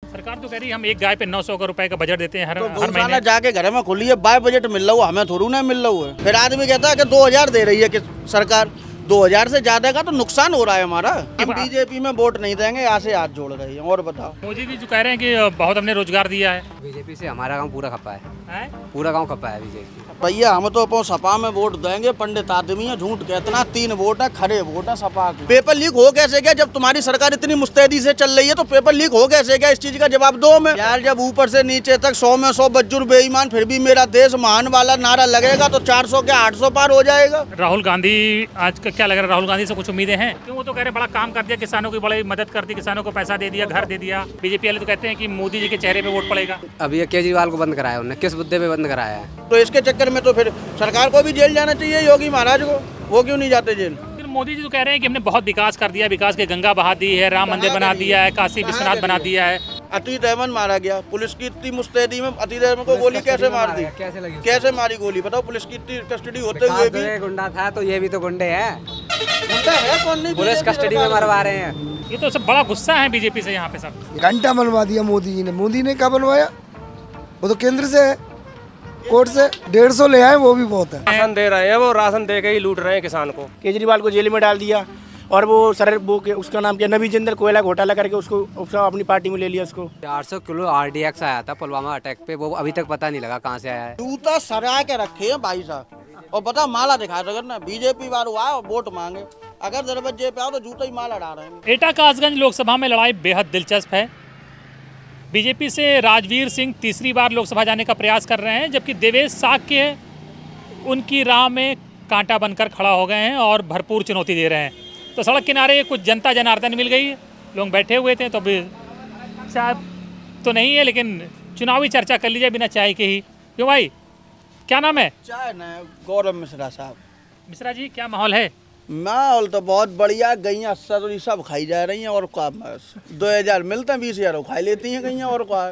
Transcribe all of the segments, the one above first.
सरकार तो कह रही है हम एक गाय पे 900 रुपए का बजट देते हैं हर महीने। जाके घर में खोलिए, बाय बजट मिल रहा है, हमें थोड़ी ना मिल रहा है। फिर आदमी कहता है कि 2000 दे रही है कि सरकार, 2000 से ज्यादा का तो नुकसान हो रहा है हमारा। हम बीजेपी में वोट नहीं देंगे, यहाँ से हाथ जोड़ रही है। और बताओ, मोदी जी जो कह रहे हैं कि बहुत हमने रोजगार दिया है। बीजेपी से हमारा गांव पूरा खपा है, पूरा गांव खपा है बीजेपी। भैया हम तो अपने सपा में वोट देंगे, पंडित आदमी है, झूठ कहतना। 3 वोट है, खड़े वोट है सपा के। पेपर लीक हो कैसे गया? जब तुम्हारी सरकार इतनी मुस्तैदी से चल रही है तो पेपर लीक हो कैसे गया? इस चीज का जवाब दो हमें यार। जब ऊपर से नीचे तक 100 में 100 बज्जुर बेईमान, फिर भी मेरा देश महान वाला नारा लगेगा तो 400 के 800 पार हो जाएगा। राहुल गांधी आज का क्या लग रहा है? राहुल गांधी से कुछ उम्मीदें हैं? क्यों? वो तो कह रहे बड़ा काम कर दिया, किसानों की बड़ी मदद कर दी, किसानों को पैसा दे दिया, घर दे दिया। बीजेपी वाले तो कहते हैं कि मोदी जी के चेहरे पे वोट पड़ेगा। अभी केजरीवाल को बंद कराया उन्होंने, किस मुद्दे पे बंद कराया है? तो इसके चक्कर में तो फिर सरकार को भी जेल जाना चाहिए, योगी महाराज को। वो क्यों नहीं जाते जेल? फिर मोदी जी तो कह रहे हैं कि हमने बहुत विकास कर दिया, विकास के गंगा बहा दी है, राम मंदिर बना दिया है, काशी विश्वनाथ बना दिया है। अतीत अहमद मारा गया, पुलिस की इतनी मुस्तैदी में अतीत अहमद को गोली कैसे मार दी? कैसे लगी? कैसे मारी गोली बताओ? पुलिस की इतनी कस्टडी होते हुए भी गुंडा था, तो ये भी तो गुंडे हैं। गुंडा है कौन? नहीं, पुलिस कस्टडी में मरवा रहे हैं। ये तो सब बड़ा गुस्सा है बीजेपी से यहाँ पे सब। घंटा बनवा दिया मोदी जी ने। मोदी ने क्या बनवाया? वो तो केंद्र से है, कोर्ट से 150 ले आए, वो भी बहुत है। राशन दे रहे हैं, वो राशन दे के ही लूट रहे हैं किसान को। केजरीवाल को जेल में डाल दिया और वो उसका नाम क्या, नबी जिंदल, कोयला घोटाला करके उसको अपनी पार्टी में ले लिया। उसको 400 किलो RDX आया था पुलवामा अटैक पे, वो अभी तक पता नहीं लगा कहाँ से आया है। जूता सरा के रखे हैं भाई साहब। और पता माला दिखा अगर ना बीजेपी वालों आए वोट मांगे, अगर दरवाजे पे आओ तो जूता ही माला डाल रहे हैं। एटा कासगंज लोकसभा में लड़ाई बेहद दिलचस्प है। बीजेपी से राजवीर सिंह तीसरी बार लोकसभा जाने का प्रयास कर रहे हैं, जबकि देवेश साक्य उनकी राह में कांटा बनकर खड़ा हो गए हैं और भरपूर चुनौती दे रहे हैं। तो सड़क किनारे कुछ जनता जनार्दन मिल गई, लोग बैठे हुए थे। तो अभी चाय तो नहीं है, लेकिन चुनावी चर्चा कर लीजिए बिना चाय के ही। क्यों भाई, क्या नाम है? चाय न, गौरव मिश्रा साहब। मिश्रा जी, क्या माहौल है? माहौल तो बहुत बढ़िया। गैया सतरी सब खाई जा रही हैं। और क्या 2000 मिलते हैं, 20,000 खा लेती हैं गैया। और क्या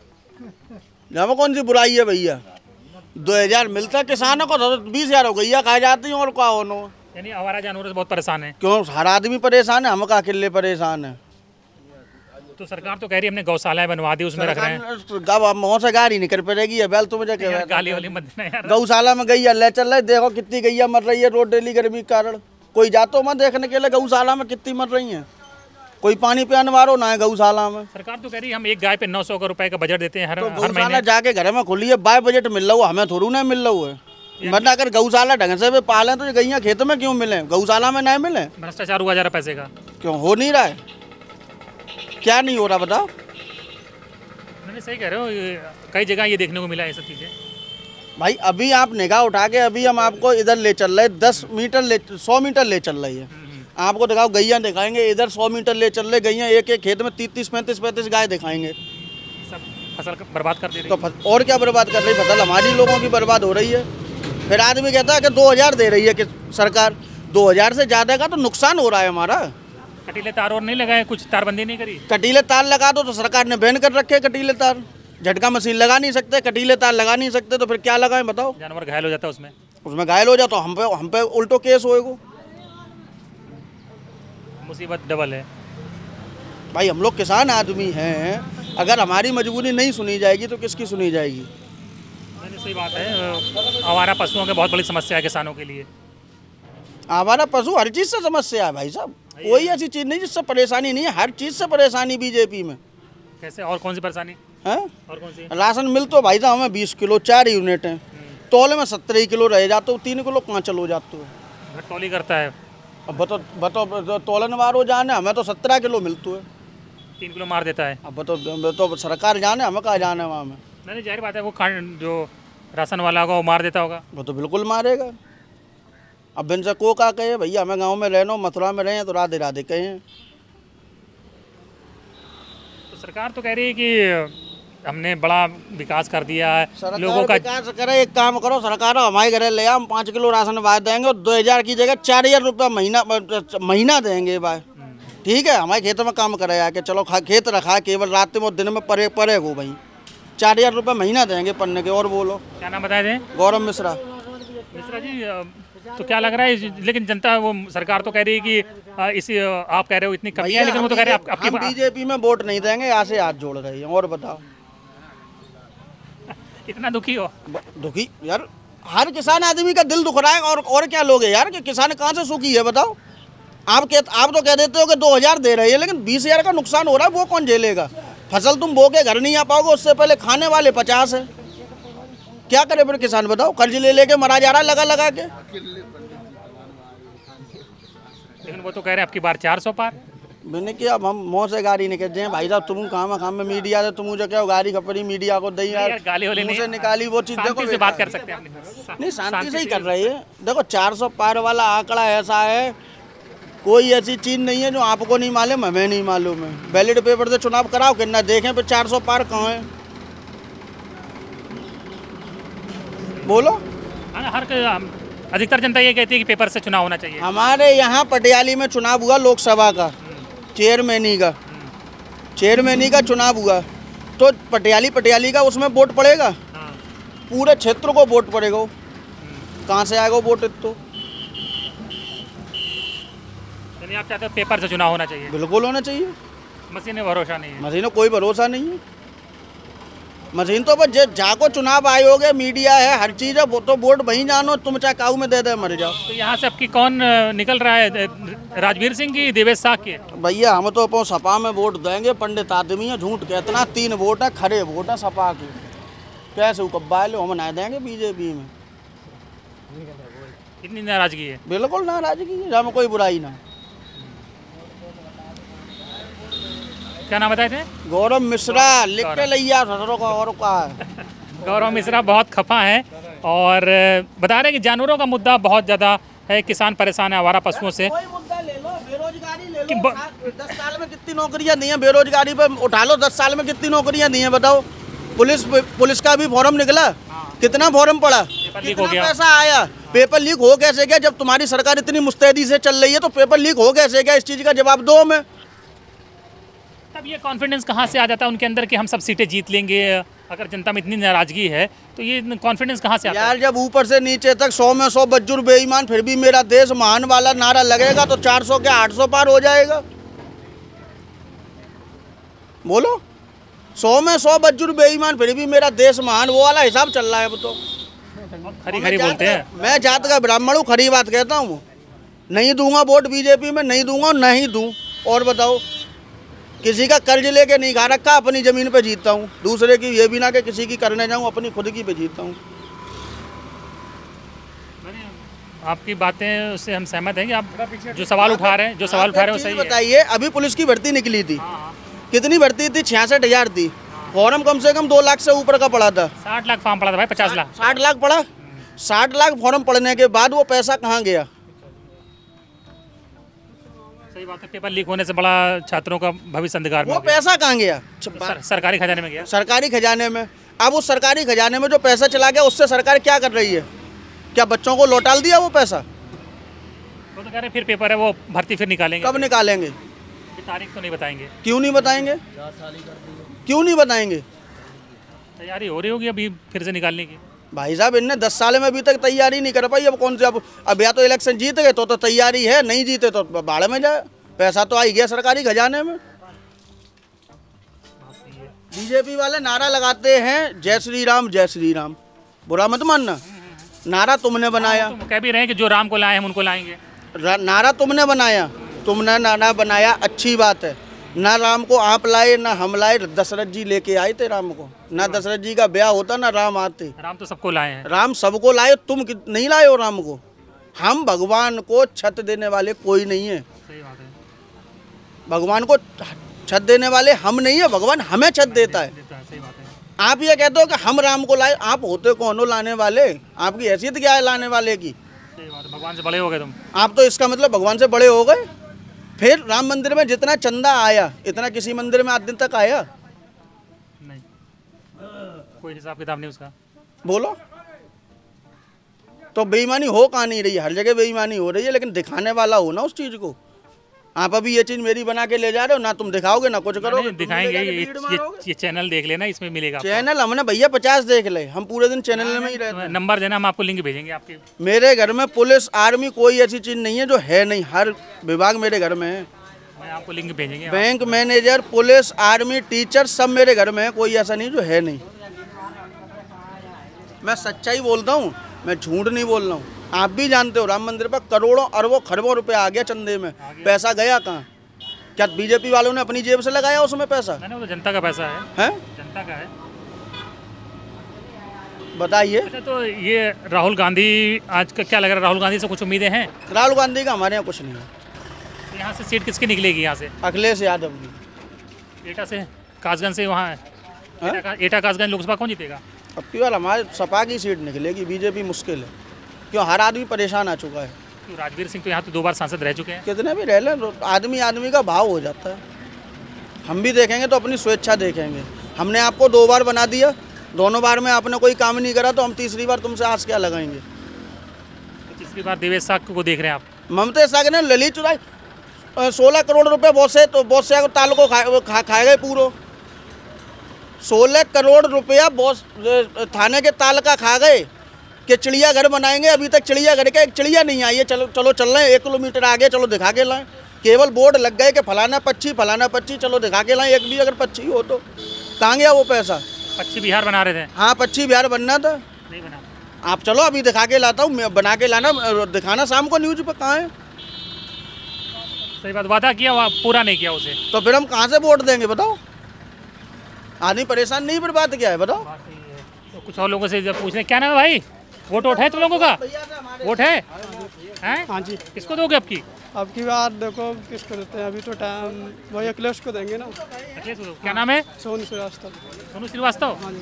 यहाँ कौन सी बुराई है भैया? 2000 मिलता है किसानों को, तो 20,000 गैया खा जाती हैं। और क्या होना? यानी आवारा जानवरों से बहुत परेशान है। क्यों? हर आदमी परेशान है, हम का अकेले परेशान है? तो सरकार तो कह रही है हमने गौशालाएं बनवा दी, उसमें रख रहे हैं। मुँह से गाड़ी निकल पड़ेगी है बैल, तुम क्या गाली वाली मत देना यार। गौशाला में गैया ले चल रहे, देखो कितनी गैया मर रही है रोड डेली गर्मी के कारण। कोई जातो मत देखने के लिए गौशाला में कितनी मर रही हैं। कोई पानी पे अनवारो ना है गौशाला में। सरकार तो कह रही है हम एक गाय पे 900 रुपए का बजट देते हैं हर महीने। जाके घर में खोलिए, बाय बजट मिल रहा है, हमें थोड़ी ना मिल रहा है। वरना अगर गौशाला ढंग से पालें तो ये गैया खेत में क्यों मिले, गौशाला में नहीं मिले? भ्रष्टाचार हुआ जा रहा पैसे का। क्यों हो नहीं रहा है? क्या नहीं हो रहा बताओ? मैंने सही कह रहे हो, कई जगह ये देखने को मिला है सब चीज़ें। भाई अभी आप निगाह उठा के अभी हम आपको इधर ले चल रहे, 10 मीटर 100 मीटर ले चल रही है। आपको दिखाओ गैया दिखाएंगे, इधर 100 मीटर ले चल रहे गैया, एक एक खेत में 30, 35 गाय दिखाएंगे। सब फसल बर्बाद कर दे रही है। तो और क्या बर्बाद कर रही? फसल हमारी लोगों की बर्बाद हो रही है। फिर आदमी कहता है कि 2000 दे रही है कि सरकार, 2000 से ज़्यादा का तो नुकसान हो रहा है हमारा। कटीले तार और नहीं लगाए, कुछ तारबंदी नहीं करी? कटीले तार लगा दो तो सरकार ने बैन कर रखे कटीले तार। झटका मशीन लगा नहीं सकते, कटीले तार लगा नहीं सकते, तो फिर क्या लगाएं बताओ? जानवर घायल हो जाता है उसमें घायल हो जाता, तो हम पे उल्टो केस होएगा। मुसीबत डबल है भाई। हम लोग किसान आदमी हैं, अगर हमारी मजबूरी नहीं सुनी जाएगी तो किसकी सुनी जाएगी? सही बात है। आवारा पशुओं की बहुत बड़ी समस्या है किसानों के लिए। आवारा पशु हर चीज़ से समस्या है भाई साहब। कोई ऐसी चीज़ नहीं जिससे परेशानी नहीं है, हर चीज़ से परेशानी बीजेपी में। कैसे? और कौन सी परेशानी है? और कौन सी? राशन मिल तो भाई साहब हमें 20 किलो 4 यूनिट हैं, तोले में 17 किलो रह जाते हो, 3 किलो कहाँ चलो जाते हो? घटतौली करता है। अब बताओ तोलन वारो जाने, हमें तो 17 किलो मिलते है, 3 किलो मार देता है। अब बताओ सरकार जाने, हमें कहाँ जाने वहाँ में? नहीं, जाहिर बात है, वो जो राशन वाला होगा वो मार देता होगा। वो तो बिल्कुल मारेगा। अब इनसे को का कहे भैया हमें गांव में रहना, मथुरा में रहे तो राधे राधे कहें। तो सरकार तो कह रही है कि हमने बड़ा विकास कर दिया है, लोगों का विकास करे। एक काम करो सरकार, हमारे घर ले आओ, हम 5 किलो राशन भाई देंगे और 2000 की जगह 4000 रुपये महीना देंगे भाई। ठीक है, हमारे खेतों में काम करे आके, चलो खेत रखा केवल रात में और दिन में परे हो भाई, 4000 रुपये महीना देंगे पन्ने के। और बोलो क्या नाम बताए थे? गौरव मिश्रा। मिश्रा जी, तो क्या लग रहा है, लेकिन जनता वो सरकार तो कह रही है कि आप कह रहे हो इतनी कमी है, लेकिन वो तो कह रहे हैं हम बीजेपी में वोट नहीं देंगे, यहाँ से हाथ जोड़ रही है। और बताओ इतना दुखी हो? दुखी यार, हर किसान आदमी का दिल दुख रहा है। और क्या लोगे यार कि किसान कहाँ से सुखी है बताओ? आप तो कह देते हो कि 2000 दे रहे हैं, लेकिन 20,000 का नुकसान हो रहा है, वो कौन झेलेगा? फसल तुम बो के घर नहीं आ पाओगे, उससे पहले खाने वाले 50 है। क्या करे फिर किसान बताओ? कर्ज ले लेके मरा जा रहा है लगा लगा के। लेकिन वो तो कह रहे हैं आपकी बार 400 पार। मैंने किया हम मुँह से गाड़ी निकल जाए भाई साहब, तुम काम में मीडिया से तुम मुझे क्या गाड़ी खपरी मीडिया को दई यार, गाली वाली मुँह से निकाली वो चीज़। देखो से बात कर सकते हैं नहीं, शांति से ही कर रही है। देखो 400 पार वाला आंकड़ा ऐसा है, कोई ऐसी चीज़ नहीं है जो आपको नहीं मालूम, हमें नहीं मालूम है। बैलेट पेपर से चुनाव कराओ कि ना देखें फिर 400 पार कहाँ है? बोलो। हर अधिकतर जनता ये कहती है कि पेपर से चुनाव होना चाहिए। हमारे यहाँ पटियाली में चुनाव हुआ लोकसभा का, चेयरमैनी का चुनाव हुआ, तो पटियाली का उसमें वोट पड़ेगा, पूरे क्षेत्र को वोट पड़ेगा। कहाँ से आएगा वोट? तो आप चाहते हो पेपर से चुनाव होना चाहिए? बिल्कुल होना चाहिए। मशीन में भरोसा नहीं है? मशीन में कोई भरोसा नहीं है। मशीन तो बस जाको चुनाव आयोग है, मीडिया है, हर चीज़ है, वो तो वोट वहीं जानो, तुम चाहे काऊ में दे दे मर जाओ। तो यहाँ से आपकी कौन निकल रहा है, राजवीर सिंह की, देवेश साग की? भैया हम तो अपो सपा में वोट देंगे, पंडित आदमी है, झूठ कहतना, 3 वोट है, खरे वोट है सपा के। कैसे कब्बा लो, हम ना देंगे बीजेपी में। इतनी नाराजगी है? बिल्कुल नाराजगी है, हमें कोई बुराई ना। क्या नाम बताए थे? गौरव मिश्रा, लिख के लिया ससुरों का। और का है गौरव मिश्रा बहुत खफा हैं और बता रहे हैं कि जानवरों का मुद्दा बहुत ज़्यादा है, किसान परेशान है आवारा पशुओं से। कोई मुद्दा ले लो, बेरोजगारी ले लो। 10 साल में कितनी नौकरियां दी हैं? बेरोजगारी पे उठा लो, 10 साल में कितनी नौकरियां दी हैं बताओ? पुलिस का भी फॉर्म निकला, कितना फॉर्म पड़ा, कितना पैसा आया? पेपर लीक हो कैसे गया? जब तुम्हारी सरकार इतनी मुस्तैदी से चल रही है तो पेपर लीक हो कैसे गया? इस चीज़ का जवाब दो हमें। तब ये कॉन्फिडेंस कहाँ से आ जाता है उनके अंदर कि हम सब सीटें जीत लेंगे? अगर जनता में इतनी नाराजगी है तो ये कॉन्फिडेंस कहाँ से आता है? यार जब ऊपर से नीचे तक 100 में 100 बज्जुर बेईमान, फिर भी मेरा देश महान वाला नारा लगेगा तो 400 के 800 पार हो जाएगा। बोलो, 100 में 100 बज्जुर बेईमान, फिर भी मेरा देश महान, वो वाला हिसाब चल रहा है अब तो। खरी बोलते हैं। मैं जात का ब्राह्मण हूँ, खरी बात कहता हूँ। नहीं दूंगा वोट बीजेपी में, नहीं दूंगा, नहीं दूं। और बताओ, किसी का कर्ज लेके नहीं खा रखा, अपनी ज़मीन पे जीतता हूँ। दूसरे की ये भी ना कि किसी की करने जाऊँ, अपनी खुद की पे जीतता हूँ। आपकी बातें उससे हम सहमत हैं कि आप जो सवाल उठा रहे हैं, वो सही है। बताइए, अभी पुलिस की भर्ती निकली थी, कितनी भर्ती थी? 66,000 थी। फॉर्म कम से कम 2 लाख से ऊपर का पड़ा था। 60 लाख फॉर्म पड़ा था भाई, 50 लाख 60 लाख पड़ा। 60 लाख फॉर्म पड़ने के बाद वो पैसा कहाँ गया? सही बात है, पेपर लीक होने से बड़ा छात्रों का भविष्य अंधकार में वो पैसा कहाँ गया? सरकारी खजाने में गया। सरकारी खजाने में। अब उस सरकारी खजाने में जो पैसा चला गया, उससे सरकार क्या कर रही है? क्या बच्चों को लौटा दिया वो पैसा? वो तो कह रहे फिर पेपर है, वो भर्ती फिर निकालेंगे। कब निकालेंगे? तारीख तो नहीं बताएंगे। क्यों नहीं बताएंगे? क्यों नहीं बताएंगे? तैयारी हो रही होगी अभी फिर से निकालने की। भाई साहब, इनने 10 साल में अभी तक तैयारी नहीं कर पाई। अब कौन से अब या तो इलेक्शन जीत गए तो तैयारी है, नहीं जीते तो बाढ़ में जाए। पैसा तो आ ही गया सरकारी खजाने में। बीजेपी वाले नारा लगाते हैं जय श्री राम, जय श्री राम। बुरा मत मानना, नारा तुमने बनाया। तो कह भी रहे हैं कि जो राम को लाए हम उनको लाएंगे। नारा तुमने बनाया, तुमने नारा बनाया, अच्छी बात है। ना राम को आप लाए, ना हम लाए, दशरथ जी लेके आए थे राम को। ना दशरथ जी का ब्याह होता, ना राम आते। राम तो सबको लाए हैं। राम सबको लाए, तुम नहीं लाए हो राम को। हम भगवान को छत देने वाले कोई नहीं है। सही बात है। भगवान को छत देने वाले हम नहीं है, भगवान हमें छत देता है। सही बात है। आप ये कहते हो कि हम राम को लाए, आप होते कौन हो लाने वाले? आपकी हैसियत क्या है लाने वाले की? सही बात है, भगवान से बड़े हो गए तुम। आप तो इसका मतलब भगवान से बड़े हो गए। फिर राम मंदिर में जितना चंदा आया, इतना किसी मंदिर में आज दिन तक आया नहीं? कोई हिसाब किताब नहीं उसका। बोलो, तो बेईमानी हो कहाँ नहीं रही? हर जगह बेईमानी हो रही है, लेकिन दिखाने वाला हो ना उस चीज़ को। आप अभी ये चीज मेरी बना के ले जा रहे हो, ना तुम दिखाओगे ना कुछ करोगे। दिखाएंगे, ये चैनल देख लेना, इसमें मिलेगा आपको। चैनल हमने भैया 50 देख ले, हम पूरे दिन चैनल में ही रहते हैं। नंबर देना, हम आपको लिंक भेजेंगे आपके। मेरे घर में पुलिस आर्मी कोई ऐसी चीज नहीं है जो है नहीं, हर विभाग मेरे घर में है। मैं आपको लिंक भेजेंगे। Bank manager, police, army, teacher सब मेरे घर में है, कोई ऐसा नहीं जो है नहीं। मैं सच्चाई बोलता हूँ, मैं झूठ नहीं बोल रहा हूँ। आप भी जानते हो राम मंदिर पर करोड़ों अरबों खरबों रुपए आ गया चंदे में, पैसा गया कहाँ? क्या बीजेपी वालों ने अपनी जेब से लगाया उसमें पैसा? नहीं, वो तो जनता का पैसा है, जनता का है। बताइए। अच्छा, तो ये राहुल गांधी आज का क्या लग रहा है, राहुल गांधी से कुछ उम्मीदें हैं? राहुल गांधी का हमारे यहाँ कुछ नहीं है। तो यहाँ से सीट किसकी निकलेगी? यहाँ से अखिलेश यादव की। एटा से, कासगंज से वहाँ एटा कासगंज लोकसभा कौन जीतेगा? अब की बार हमारे सपा की सीट निकलेगी, बीजेपी मुश्किल है, क्यों हर आदमी परेशान आ चुका है। तो राजवीर सिंह तो यहाँ तो 2 बार सांसद रह चुके हैं। कितने भी रह लें, आदमी आदमी का भाव हो जाता है। हम भी देखेंगे तो अपनी स्वेच्छा देखेंगे। हमने आपको 2 बार बना दिया, दोनों बार में आपने कोई काम नहीं करा, तो हम तीसरी बार तुमसे आस क्या लगाएंगे? तो तीसरी बार देवेश साग को देख रहे हैं आप? ममता साग ने ललित चुराई 16 करोड़ रुपए बहुत से ताल को खा गए पूरो। 16 करोड़ रुपया बॉस थाने के ताल का खा गए कि चिड़ियाघर बनाएंगे। अभी तक चिड़ियाघर का एक चिड़िया नहीं आई है। चलो चल रहे हैं 1 किलोमीटर आगे, चलो दिखा के लाएं। केवल बोर्ड लग गए कि फलाना पक्षी, चलो दिखा के लाएं। एक भी अगर पक्षी हो तो कहाँ गया वो पैसा? पक्षी बिहार बना रहे थे। हाँ, पक्षी बिहार बनना था, नहीं बना। आप चलो अभी दिखा के लाता हूँ, मैं बना के लाना, दिखाना शाम को न्यूज पर। कहाँ है? सही बात, वादा किया, पूरा नहीं किया उसे, तो फिर हम कहाँ से वोट देंगे बताओ? आदमी परेशान नहीं, फिर बात क्या है बताओ? तो कुछ और लोगों से जब पूछ रहे, क्या नाम है भाई, वोट है तुम लोगों का? वोट है? हाँ जी। किसको दोगे अब की? अब की बार देखो किसको देते हैं, अभी तो टाइम वही अखिलेश को देंगे ना। अखिलेश को। क्या नाम है? सोनू श्रीवास्तव। सोनू श्रीवास्तव? हाँ जी।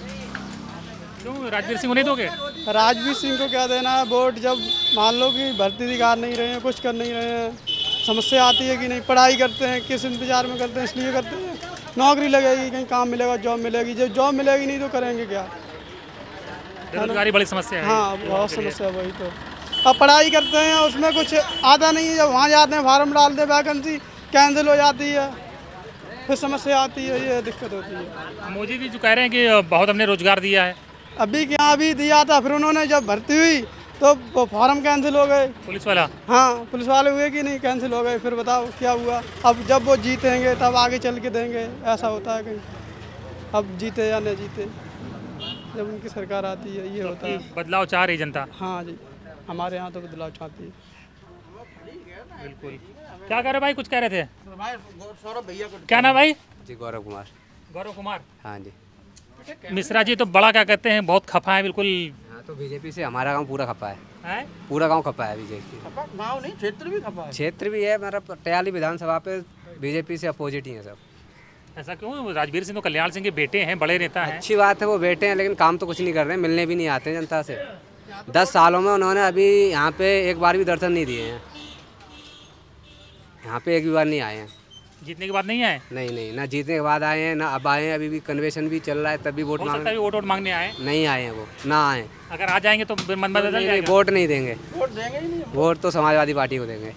क्यों राजवीर सिंह को नहीं दोगे? राजवीर सिंह को क्या देना है वोट, जब मान लो कि भर्ती दिखा नहीं रहे हैं, कुछ कर नहीं रहे हैं, समस्या आती है कि नहीं, पढ़ाई करते हैं, किस इंतजार में करते हैं, इसलिए करते हैं। नौकरी लगेगी, कहीं काम मिलेगा, जॉब मिलेगी, जब जॉब मिलेगी नहीं तो करेंगे क्या? बेरोजगारी बड़ी समस्या है। हाँ, बहुत समस्या, वही तो। अब पढ़ाई करते हैं, उसमें कुछ आता नहीं है, जब वहाँ जाते हैं फॉर्म डालते हैं, वैकेंसी कैंसिल हो जाती है, फिर समस्या आती है, ये दिक्कत होती है। मोदी जी जो कह रहे हैं कि बहुत हमने रोजगार दिया है, अभी क्या अभी दिया था, फिर उन्होंने जब भर्ती हुई तो वो फॉर्म कैंसिल हो गए। पुलिस वाला? हाँ, पुलिस वाले हुए कि नहीं, कैंसिल हो गए। फिर बताओ क्या हुआ? अब जब वो जीतेंगे तब आगे चल के देंगे, ऐसा होता है कहीं। अब जीते या न जीते, जब उनकी सरकार आती है ये होता है। बदलाव चाह रही जनता? हाँ जी, हमारे यहाँ तो बदलाव चाहती है। बिल्कुल। क्या कह रहे भाई, कुछ कह रहे थे? सौरभ भैया को। क्या नाम भाई? जी गौरव कुमार। गौरव कुमार। हाँ जी। मिश्रा जी तो बड़ा क्या कहते हैं, बहुत खफा है बिल्कुल। हाँ, तो बीजेपी से हमारा गांव पूरा खपा है? पूरा गांव खपा है बीजेपी। गाँव नहीं, क्षेत्र भी खपा है। क्षेत्र भी है, मेरा पटियाली विधानसभा पे बीजेपी से अपोजिट ही है सब। ऐसा क्यों? राजवीर सिंह तो कल्याण सिंह के बेटे हैं, बड़े नेता हैं। अच्छी बात है, वो बेटे हैं, लेकिन काम तो कुछ नहीं कर रहे हैं, मिलने भी नहीं आते हैं जनता से। 10 सालों में उन्होंने अभी यहाँ पे एक बार भी दर्शन नहीं दिए हैं, यहाँ पे एक भी बार नहीं आए हैं। जीतने के बाद नहीं आए? नहीं, ना जीतने के बाद आए हैं, ना अब आए हैं। अभी भी कन्वेंशन भी चल रहा है, तब भी वोट मांगने, वोट मांगने आए नहीं आए हैं, वो ना आए। अगर आ जाएंगे तो मन बदल जाएगा? वोट नहीं देंगे, वोट देंगे ही नहीं। वोट तो समाजवादी पार्टी को देंगे।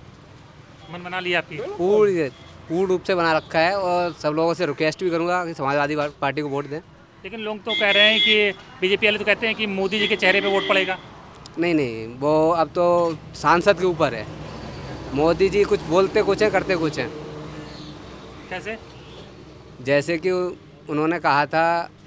मन बना लिया आपकी? पूर्ण रूप से बना रखा है, और सब लोगों से रिक्वेस्ट भी करूँगा कि समाजवादी पार्टी को वोट दें। लेकिन लोग तो कह रहे हैं कि बीजेपी वाले तो कहते हैं कि मोदी जी के चेहरे पे वोट पड़ेगा। नहीं, वो अब तो सांसद के ऊपर है। मोदी जी कुछ बोलते कुछ हैं, करते कुछ हैं। कैसे? जैसे कि उन्होंने कहा था,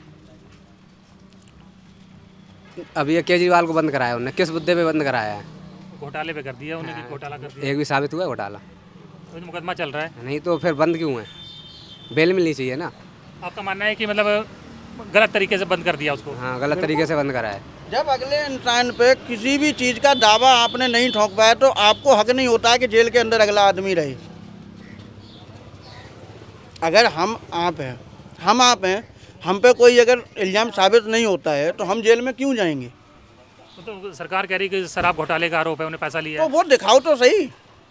अभी ये केजरीवाल को बंद कराया, उन्होंने किस मुद्दे पे बंद कराया है? घोटाले पे कर दिया उन्होंने। कि घोटाला कर दिया? एक भी साबित हुआ है घोटाला? तो मुकदमा चल रहा है। नहीं तो फिर बंद क्यों है? बेल मिलनी चाहिए ना। आपका मानना है कि मतलब गलत तरीके से बंद कर दिया उसको? हाँ, गलत तरीके से बंद कराया। जब अगले इंसान पे किसी भी चीज़ का दावा आपने नहीं ठोक पाया तो आपको हक नहीं होता है कि जेल के अंदर अगला आदमी रहे। अगर हम आप हैं, हम पे कोई अगर इल्ज़ाम साबित नहीं होता है तो हम जेल में क्यों जाएंगे? तो सरकार कह रही कि शराब घोटाले का आरोप है, उन्हें पैसा लिया तो वो दिखाओ तो सही।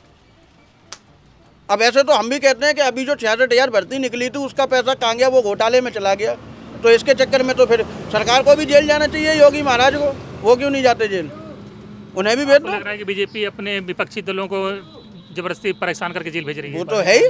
अब ऐसे तो हम भी कहते हैं कि अभी जो 66,000 भर्ती निकली थी उसका पैसा कहाँ गया? वो घोटाले में चला गया। तो इसके चक्कर में तो फिर सरकार को भी जेल जाना चाहिए, योगी महाराज को। वो क्यों नहीं जाते जेल? उन्हें भी भेज दो। लग रहा है कि बीजेपी अपने विपक्षी दलों को जबरदस्ती परेशान करके जेल भेज रही है। वो तो है ही।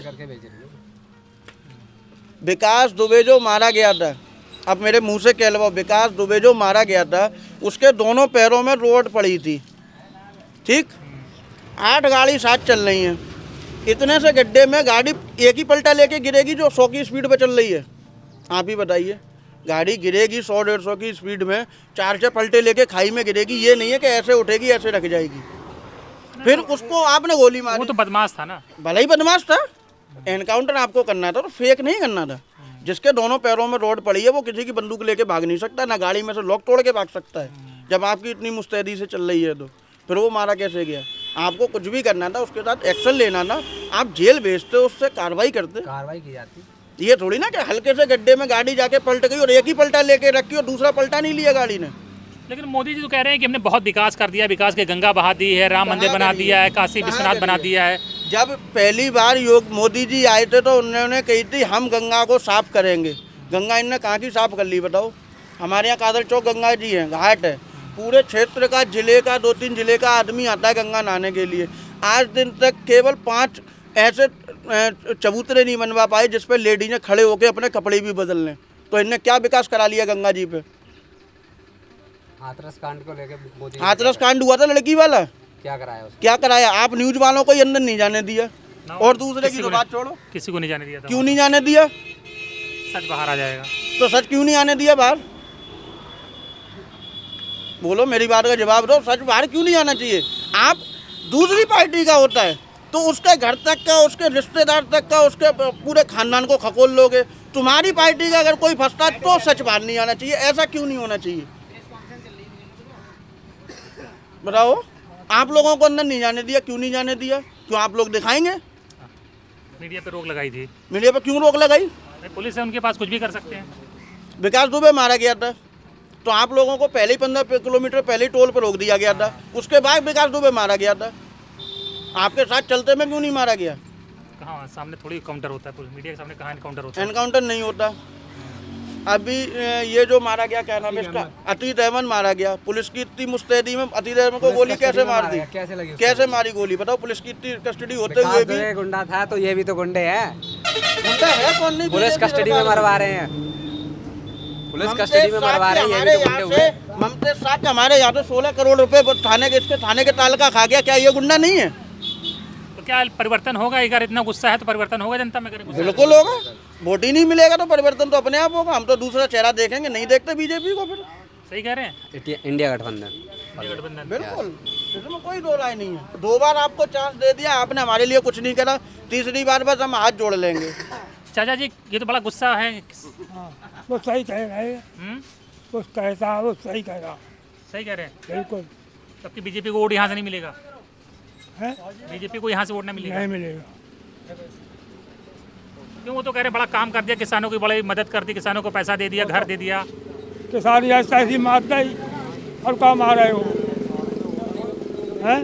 विकास दुबे जो मारा गया था, अब मेरे मुंह से कह लो, विकास दुबे जो मारा गया था उसके दोनों पैरों में रोड पड़ी थी, ठीक। 8 गाड़ी साथ चल रही हैं, इतने से गड्ढे में गाड़ी एक ही पलटा लेके गिरेगी जो 100 की स्पीड पे चल रही है। आप ही बताइए, गाड़ी गिरेगी 100-150 की स्पीड में, 4 पलटे लेके खाई में गिरेगी। ये नहीं है कि ऐसे उठेगी ऐसे रख जाएगी। फिर उसको आपने गोली मारी, वो तो बदमाश था ना, भले ही बदमाश था। एनकाउंटर आपको करना था तो फेक नहीं करना था। जिसके दोनों पैरों में रोड पड़ी है वो किसी की बंदूक लेके भाग नहीं सकता, ना गाड़ी में से लॉक तोड़ के भाग सकता है। जब आपकी इतनी मुस्तैदी से चल रही है तो फिर वो मारा कैसे गया? आपको कुछ भी करना था, उसके साथ एक्शन लेना था। आप जेल भेजते, उससे कार्रवाई करते, कार्रवाई की जाती। ये थोड़ी ना कि हल्के से गड्ढे में गाड़ी जाके पलट गई और एक ही पलटा लेके रखी और दूसरा पलटा नहीं लिया गाड़ी ने। लेकिन मोदी जी तो कह रहे हैं कि हमने बहुत विकास कर दिया, विकास के गंगा बहा दी है, राम मंदिर बना दिया है, काशी विश्वनाथ बना दिया है। जब पहली बार मोदी जी आए थे तो उन्होंने कही थी हम गंगा को साफ करेंगे। गंगा इनने कहाँ की साफ कर ली बताओ? हमारे यहाँ कादर चौक गंगा जी है, घाट है, पूरे क्षेत्र का, जिले का, 2-3 जिले का आदमी आता है गंगा नहाने के लिए। आज दिन तक केवल 5 ऐसे चबूतरे नहीं बनवा पाए जिस पे लेडीजें खड़े होकर अपने कपड़े भी बदल लें। तो इनने क्या विकास करा लिया गंगा जी पे? हाथरस कांड को लेकर मोदी, हाथरस कांड हुआ था लड़की वाला, क्या कराया उसने? क्या कराया? आप न्यूज वालों को ही अंदर नहीं जाने दिया, और दूसरे की तो बात छोड़ो, किसी को नहीं जाने दिया था। क्यों नहीं जाने दिया? सच बाहर आ जाएगा तो सच क्यों नहीं आने दिया बाहर? बोलो, मेरी बात का जवाब दो। सच बाहर क्यों नहीं आना चाहिए? आप दूसरी पार्टी का होता है तो उसके घर तक का, उसके रिश्तेदार तक का, उसके पूरे खानदान को खकोल लोगे। तुम्हारी पार्टी का अगर कोई फंसता है तो सच बाहर नहीं आना चाहिए। ऐसा क्यों नहीं होना चाहिए बताओ? आप लोगों को अंदर नहीं जाने दिया, क्यों नहीं जाने दिया? क्यों? आप लोग दिखाएंगे? मीडिया पे रोक लगाई थी। मीडिया पे क्यों रोक लगाई? पुलिस है, उनके पास कुछ भी कर सकते हैं। विकास दुबे मारा गया था तो आप लोगों को पहले ही 15 किलोमीटर पहले ही टोल पर रोक दिया गया था, उसके बाद विकास दुबे मारा गया था। आपके साथ चलते में क्यों नहीं मारा गया? कहाँ सामने थोड़ी काउंटर होता है, मीडिया के सामने कहाँ एनकाउंटर होता है? एनकाउंटर नहीं होता। अभी ये जो मारा गया, क्या नाम है इसका, अतीत अहमद मारा गया। पुलिस की इतनी मुस्तैदी में अतीत अहमद को गोली कैसे मार दी? कैसे लगी? कैसे मारी गोली बताओ? पुलिस की इतनी कस्टडी होते हुए भी गुंडा था तो ये भी तो गुंडे हैं। गुंडा है कौन? नहीं, पुलिस कस्टडी में मरवा रहे हैं, पुलिस कस्टडी में मरवा रहे हैं, ये भी तो गुंडे हुए। ममतेज साहब हमारे यहाँ पे 16 करोड़ रुपए थाने के तालका खा गया, क्या ये गुंडा नहीं है? तो क्या परिवर्तन होगा? अगर इतना गुस्सा है तो परिवर्तन होगा जनता में? बिल्कुल होगा। वोट ही नहीं मिलेगा तो परिवर्तन तो अपने आप होगा। हम तो दूसरा चेहरा देखेंगे, नहीं देखते बीजेपी को। फिर सही कह रहे हैं, इंडिया गठबंधन। बिल्कुल, इसमें कोई दो राय नहीं है। 2 बार आपको चांस दे दिया, आपने हमारे लिए कुछ नहीं करा, तीसरी बार बस हम हाथ जोड़ लेंगे। चाचा जी, ये तो बड़ा गुस्सा है। वो सही कह रहे हैं, वो कहता वो सही कह रहा। सही कह रहे हैं, बिल्कुल। तब कि बीजेपी को वोट यहाँ से नहीं मिलेगा है? बीजेपी को यहाँ से वोट नहीं मिलेगा? नहीं मिलेगा। क्यों? वो तो कह रहे बड़ा काम कर दिया, किसानों की बड़ी मदद कर दी, किसानों को पैसा दे दिया, घर दे दिया। किसान ऐसा ही मारता ही, और क्या मार रहे हो? हैं?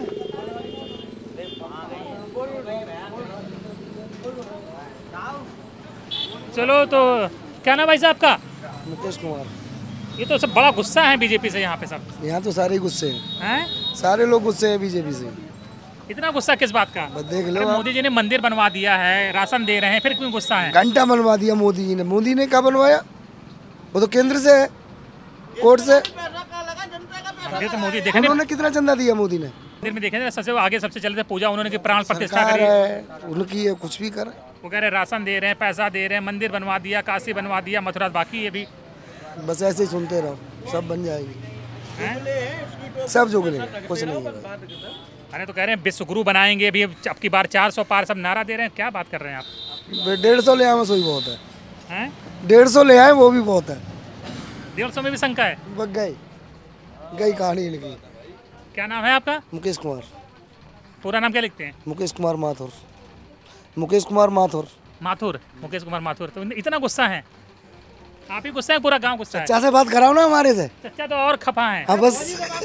चलो, तो क्या नाम भाई साहब का? मुकेश कुमार। ये तो सब बड़ा गुस्सा है बीजेपी से यहाँ पे सब। यहाँ तो सारे गुस्से हैं, हैं? सारे लोग गुस्से हैं बीजेपी से। इतना गुस्सा किस बात का? देख लो, मोदी जी ने मंदिर बनवा दिया है, राशन दे रहे हैं, फिर क्यों गुस्सा है? घंटा बनवा दिया मोदी जी ने। मोदी ने क्या बनवाया? वो तो केंद्र से है, कोर्ट से। तो मोदी देखे उन्होंने कितना चंदा दिया मोदी ने? मंदिर में देखे सबसे आगे सबसे चले थे पूजा, उन्होंने की प्राण प्रतिष्ठा सरकार करी। है उनकी है, कुछ भी करे। वो कह रहे राशन दे रहे हैं, पैसा दे रहे हैं, मंदिर बनवा दिया, काशी बनवा दिया, मथुरा बाकी है भी। बस ऐसे ही सुनते रहो, सब बन जाएगी। सब जुगले, कुछ नहीं है। अरे तो कह रहे हैं विश्व गुरु बनाएंगे, अभी अब की बार 400 पार, सब नारा दे रहे हैं। क्या बात कर रहे हैं आप? 150 ले आए वो ही बहुत है। हैं? 150 ले आए वो भी बहुत है। 150 में भी शंका है? बग गई कहानी इनकी। क्या नाम है आपका? मुकेश कुमार। पूरा नाम क्या लिखते हैं? मुकेश कुमार माथुर। मुकेश कुमार माथुर। माथुर, मुकेश कुमार माथुर। तो इतना गुस्सा है? आप ही गुस्सा है, पूरा गांव गुस्सा है? चाचा से बात कराओ ना हमारे से। चाचा तो और खफा है। हाँ बस।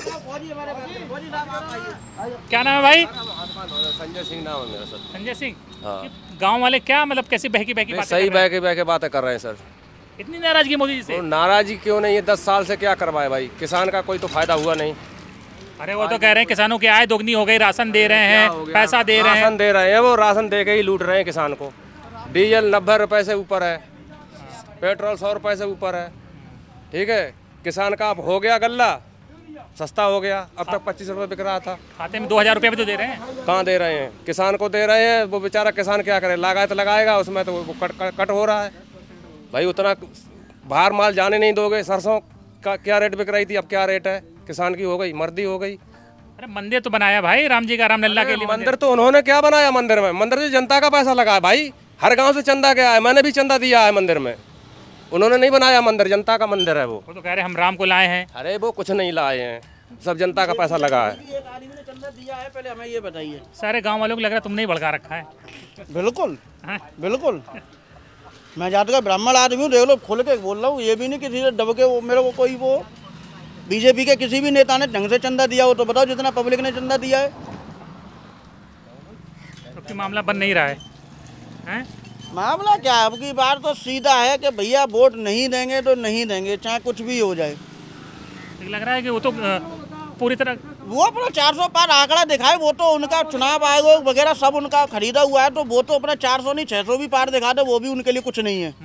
क्या नाम है भाई? संजय सिंह नाम है मेरा सर। संजय सिंह। हाँ। गांव वाले क्या मतलब कैसी बहकी बातें सही कर रहे बह के बातें कर रहे हैं सर। हैं? इतनी नाराजगी मोदी जी से? तो नाराजगी क्यों नहीं है? 10 साल से क्या करवाए भाई? किसान का कोई तो फायदा हुआ नहीं। अरे वो तो कह रहे हैं किसानों की आय दोगुनी हो गई, राशन दे रहे हैं, पैसा दे रहे हैं। राशन दे रहे हैं, वो राशन दे के ही लूट रहे हैं किसान को। डीजल 90 रुपए से ऊपर है, पेट्रोल 100 रुपए से ऊपर है। ठीक है, किसान का अब हो गया गल्ला सस्ता हो गया। अब तक 25 रुपए बिक रहा था, खाते में 2000 रुपये भी तो दे रहे हैं। कहाँ दे रहे हैं? किसान को दे रहे हैं। वो बेचारा किसान क्या करे, लगाए तो लगाएगा, उसमें तो वो कट हो रहा है। भाई उतना बाहर माल जाने नहीं दोगे। सरसों का क्या रेट बिक रही थी, अब क्या रेट है? किसान की हो गई मर्दी हो गई। अरे मंदिर तो बनाया भाई राम जी का, रामलला के लिए मंदिर तो उन्होंने क्या बनाया मंदिर में? मंदिर से जनता का पैसा लगा है भाई, हर गांव से चंदा गया है, मैंने भी चंदा दिया है मंदिर में। उन्होंने नहीं बनाया मंदिर, जनता का मंदिर है वो तो कह रहे हैं हम राम को लाए हैं। अरे वो कुछ नहीं लाए हैं, सब जनता का पैसा लगा है। एक आदमी ने चंदा दिया है, पहले हमें ये बताइए। सारे गांव वालों को लग रहा है तुमने ही भड़का रखा है। बिल्कुल हाँ? बिल्कुल, मैं जात का ब्राह्मण आदमी हूँ, देख लो खुल के बोल रहा हूँ। ये भी नहीं किसी से दब के वो मेरे को कोई वो बीजेपी के किसी भी नेता ने ढंग से चंदा दिया हो तो बताओ, जितना पब्लिक ने चंदा दिया है। तो मामला बन नहीं रहा है, हैं? मामला क्या है, अब की बार तो सीधा है कि भैया वोट नहीं देंगे तो नहीं देंगे, चाहे कुछ भी हो जाए। लग रहा है कि वो तो पूरी तरह वो अपना 400 पार आंकड़ा दिखाए, वो तो उनका चुनाव आयोग वगैरह सब उनका खरीदा हुआ है, तो वो तो अपना 400 नहीं 600 भी पार दिखा दे, वो भी उनके लिए कुछ नहीं है।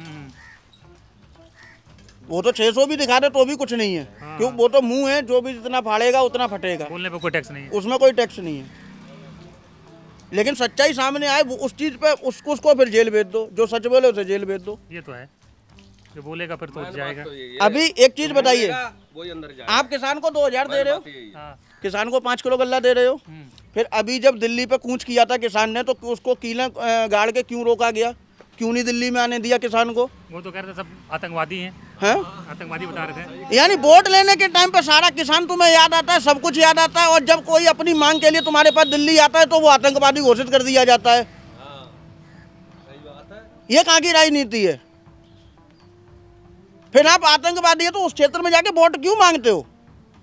वो तो 600 भी दिखा दे तो भी कुछ नहीं है। क्यों? वो तो मुंह है, जो भी जितना फाड़ेगा उतना फटेगा, बोलने पे कोई टैक्स नहीं है, उसमें कोई टैक्स नहीं है। लेकिन सच्चाई सामने आए उस चीज पे उसको फिर जेल भेज दो, जो सच बोले उसे जेल भेज दो। ये तो है, जो बोलेगा फिर तो जाएगा। अभी एक चीज बताइए, आप किसान को 2000 दे रहे हो, किसान को 5 किलो गल्ला दे रहे हो, फिर अभी जब दिल्ली पे कूच किया था किसान ने तो उसको कीलें गाड़ के क्यों रोका गया? क्यों नहीं दिल्ली में आने दिया किसान को? वो तो कह रहे थे सब आतंकवादी हैं, आतंकवादी बता रहे थे। यानी वोट लेने के टाइम पे सारा किसान तुम्हें याद आता है, सब कुछ याद आता है, और जब कोई अपनी मांग के लिए तुम्हारे पास दिल्ली आता है तो वो आतंकवादी घोषित कर दिया जाता है। ये कहाँ की राजनीति है? फिर आप आतंकवादी है तो उस क्षेत्र में जाके वोट क्यों मांगते हो?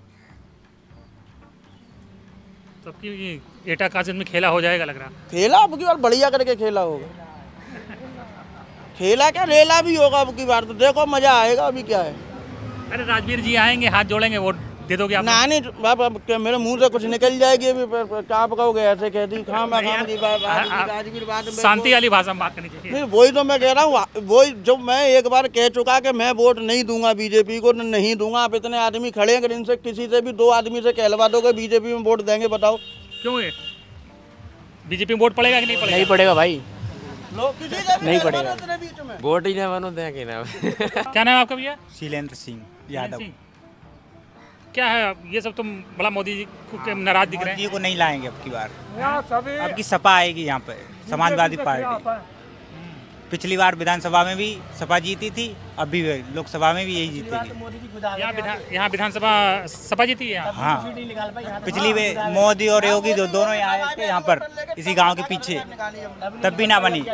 सबकी एटा कासिद में खेला हो जाएगा लग रहा। खेला अब की बार बढ़िया करके खेला होगा। खेला क्या, रेला भी होगा अब की बार, तो देखो मजा आएगा। अभी क्या है, अरे राजवीर जी आएंगे, हाथ जोड़ेंगे, वोट दे दोगे आप? ना नहीं बाप, अब क्या मेरे मुंह से कुछ निकल जाएगी अभी? क्या आप कहोगे ऐसे कह दी खाम की बात, शांति वाली भाषा में बात करनी चाहिए। नहीं वही तो मैं कह रहा हूँ, वही जो मैं एक बार कह चुका कि मैं वोट नहीं दूंगा बीजेपी को, नहीं दूंगा। आप इतने आदमी खड़े हैं, अगर इनसे किसी से भी 2 आदमी से कहलवा दो कि बीजेपी में वोट देंगे, बताओ क्यों है? बीजेपी में वोट पड़ेगा कि नहीं पड़ेगा? नहीं पड़ेगा भाई, नहीं पड़ेगा। वोट ही ना बनो देंगे ना। क्या नाम है आपका भैया? शीलेंद्र सिंह यादव। क्या है ये सब, तुम बड़ा मोदी जी को नाराज दिख रहे हैं? मोदी को नहीं लाएंगे अब की बार। अब की सपा आएगी यहाँ पे, समाजवादी पार्टी। पिछली बार विधानसभा में भी सपा जीती थी, अब भी लोकसभा में भी यही जीतेगी। यहाँ विधानसभा सपा जीती है? हाँ, पिछली में मोदी और योगी दोनों आए थे यहाँ पर, इसी गांव के पीछे, तब भी ना बनी।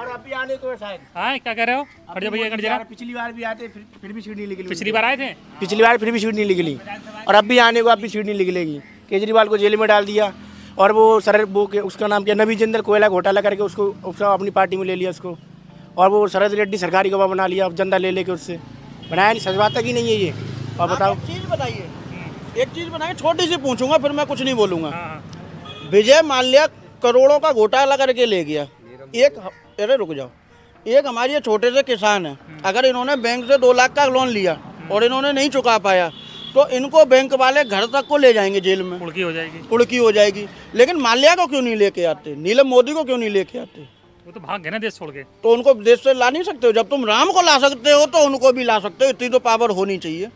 हाँ क्या कह रहे हो? भैया पिछली बार भी आए थे, फिर भी सीट नहीं निकली। पिछली बार आए थे, पिछली बार फिर भी सीट नहीं निकली, और अब भी आने को अब भी सीट नहीं निकलेगी। केजरीवाल को जेल में डाल दिया, और वो उसका नाम क्या, नवी जिंदल कोयला घोटाला करके उसको अपनी पार्टी में ले लिया उसको, और वो शरद रेड्डी सरकारी गवाह बना लिया, अब जनता ले लेके उससे बनाया नहीं। सच बात तक ही नहीं है ये। और बताओ, एक चीज़ बताइए, एक चीज़ बनाइए, छोटी सी पूछूंगा फिर मैं कुछ नहीं बोलूँगा। विजय माल्या करोड़ों का घोटाला करके ले गया। अरे रुक जाओ, एक हमारे ये छोटे से किसान है, अगर इन्होंने बैंक से 2 लाख का लोन लिया और इन्होंने नहीं चुका पाया तो इनको बैंक वाले घर तक को ले जाएंगे, जेल में कुड़की हो जाएगी, कुड़की हो जाएगी। लेकिन माल्या को क्यों नहीं लेके आते? नीलम मोदी को क्यों नहीं लेके आते? वो तो भाग गए ना देश छोड़ के। तो उनको देश से ला नहीं सकते हो? जब तुम राम को ला सकते हो तो उनको भी ला सकते हो, इतनी तो पावर होनी चाहिए।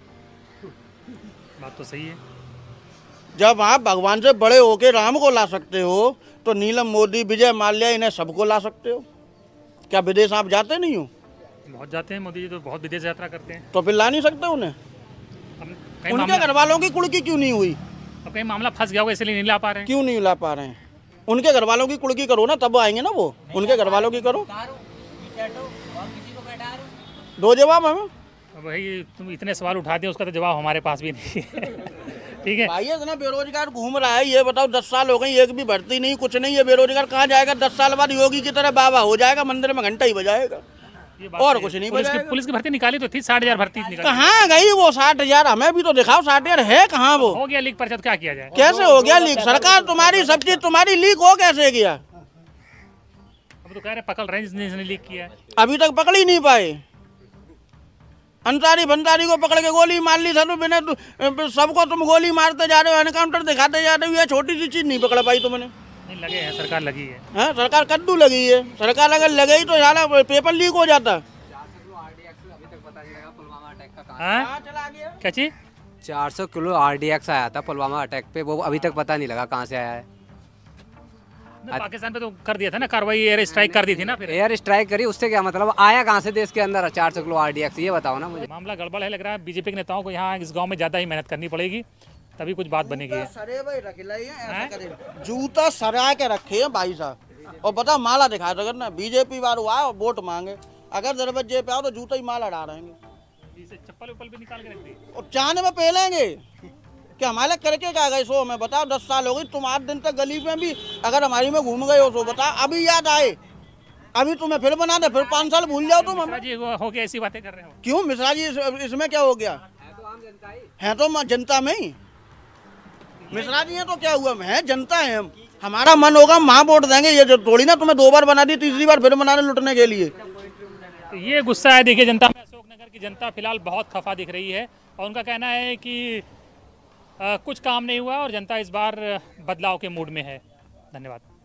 बात तो सही है। जब आप भगवान से बड़े होके राम को ला सकते हो तो नीलम मोदी, विजय माल्या, इन्हें सबको ला सकते हो। क्या विदेश आप जाते नहीं हो? बहुत जाते हैं मोदी जी, तो बहुत विदेश यात्रा करते हैं। तो फिर ला नहीं सकते उन्हें? उनके घर वालों की कुड़की क्यों नहीं हुई? अब कहीं मामला फंस गया होगा इसलिए नहीं ला पा रहे हैं। क्यों नहीं ला पा रहे हैं? उनके घर वालों की कुड़की करो ना, तब आएंगे ना वो। उनके घर वालों की करो। 2 जवाब हमें। अब भाई तुम इतने सवाल उठा दिए, उसका तो जवाब हमारे पास भी नहीं है। ठीक है भाई, इतना बेरोजगार घूम रहा है, ये बताओ 10 साल हो गए, एक भी भर्ती नहीं, कुछ नहीं है। बेरोजगार कहाँ जाएगा? 10 साल बाद योगी की तरह बाबा हो जाएगा, मंदिर में घंटा ही बजाएगा। ये बात और सही है। कुछ नहीं बचाएगा। पुलिस की भर्ती निकाली तो थी, 60,000 भर्ती निकाली। कहाँ गई वो 60,000? हमें भी तो दिखाओ 60,000 है कहाँ वो? हो गया लीक पर्चा, तो क्या किया जाए? कैसे हो गया लीक? सरकार तुम्हारी, सब चीज तुम्हारी, लीक हो कैसे गया? अब तो कह रहे पकड़ रहे हैं जिसने लीक किया है। अभी तक पकड़ ही नहीं पाए। अंसारी भंसारी को पकड़ के गोली मार ली सर, बिना सबको तुम गोली मारते जा रहे हो, एनकाउंटर दिखाते जा रहे हो, ये छोटी सी चीज नहीं पकड़ पाई तुमने। नहीं लगे हैं, सरकार लगी है। हाँ, सरकार कद्दू लगी है। सरकार अगर लगे ही तो सारा पेपर लीक हो जाता। हाँ? क्या चीज? 400 किलो RDX आया था पुलवामा अटैक पे, वो अभी तक पता नहीं लगा कहाँ से आया है। पाकिस्तान पे तो कर दिया था ना कार्रवाई, एयर स्ट्राइक कर दी थी ना। फिर एयर स्ट्राइक करी, उससे क्या मतलब, आया कहाँ से देश के अंदर 400 किलो RDX, ये बताओ ना मुझे। मामला गड़बड़ है, लग रहा है बीजेपी के नेताओं को यहाँ इस गांव में ज्यादा ही मेहनत करनी पड़ेगी, तभी कुछ बात बनेगी। जूता सरा के रखे हैं भाई साहब, और बता माला दिखा दो ना। बीजेपी वालों आओ वोट मांगे, अगर दरवाजे पे आओ तो जूता ही माला डालेंगे, चप्पल उप्पल भी निकाल के रख दी और चांद में पहलेंगे। क्या हमारे करके क्या गए सो? मैं बताओ 10 साल हो गई, तुम 8 दिन तक गली में भी अगर हमारी में घूम गए हो तो बता, अभी याद आए? अभी तुम्हें फिर बना दे, फिर 5 साल भूल जाओ तुम हमें। जी हो गया, ऐसी बातें कर रहे हो? क्यों मिश्रा जी, इसमें क्या हो गया? है तो जनता में ही। मिश्रा जी है तो क्या हुआ? है जनता है हम, हमारा मन होगा वहाँ वोट देंगे। ये जो थोड़ी ना तुम्हें 2 बार बना दी, तीसरी बार फिर बनाने लुटने के लिए। तो ये गुस्सा है देखिए जनता में। अशोकनगर की जनता फिलहाल बहुत खफा दिख रही है और उनका कहना है कि कुछ काम नहीं हुआ और जनता इस बार बदलाव के मूड में है। धन्यवाद।